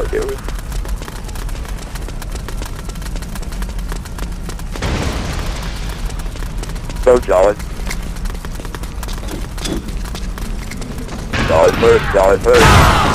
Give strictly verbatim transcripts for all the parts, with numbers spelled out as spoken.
do it. Go, Jolly. Jolly first, Jolly first.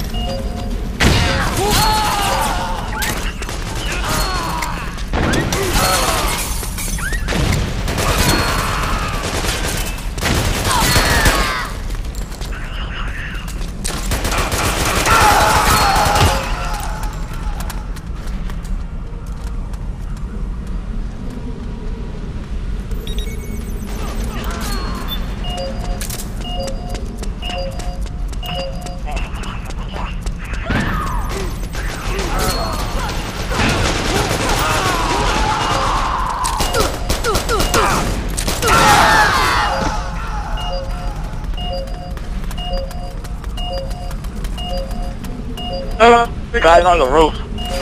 Uh, the guy's on the roof.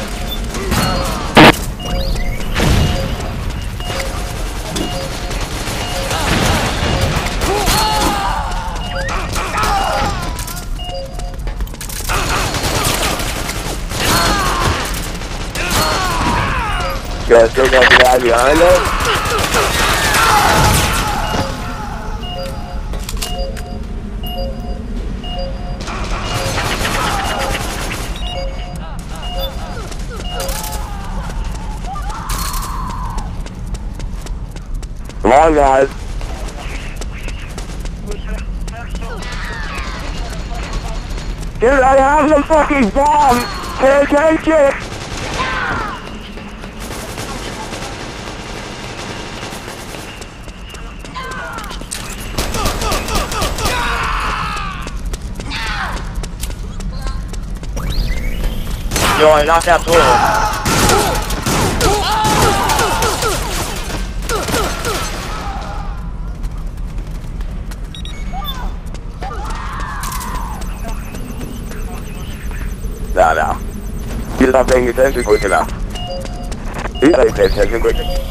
You guys still got the guy behind us? Come on, guys. Dude, I have the fucking bomb! Pay attention! Yo, I knocked out two of them. No, no. He's not paying attention quick enough. He's not paying attention quick enough.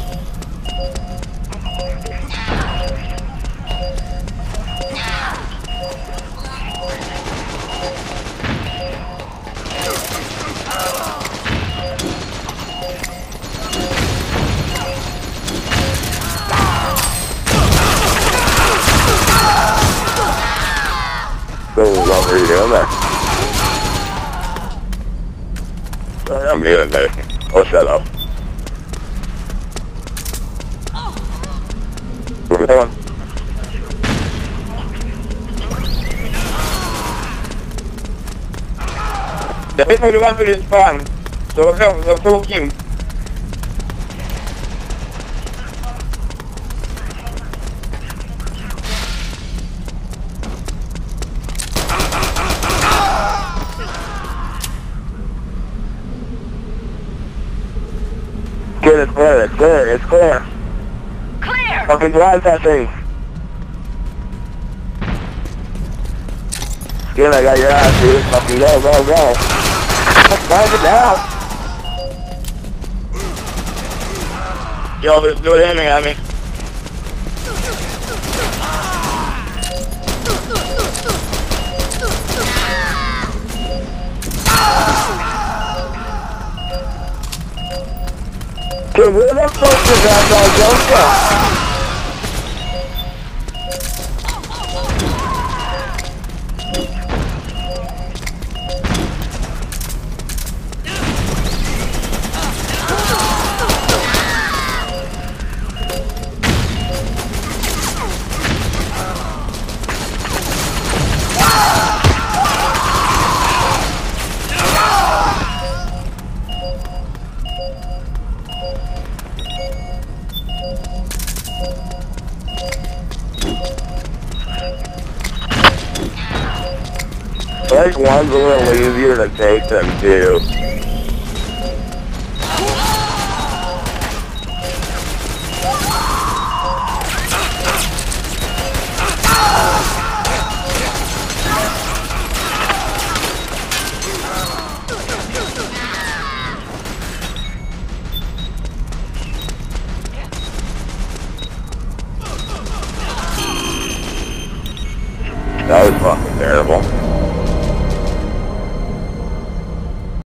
So, what were you doing there? I'm getting there. Oh, shut up. Hang on. Debe ser lugar de spawn. So, so, so, so, kim. Good, it's clear, it's clear, it's clear. Clear! Fucking drive that thing. Skin, I got your ass, dude. Fucking go, go, go. Let's drive it down. Yo, there's dude aiming at me. Dude, where the fuck is that guy go from? Like one's a little easier to take than two. That was fucking terrible.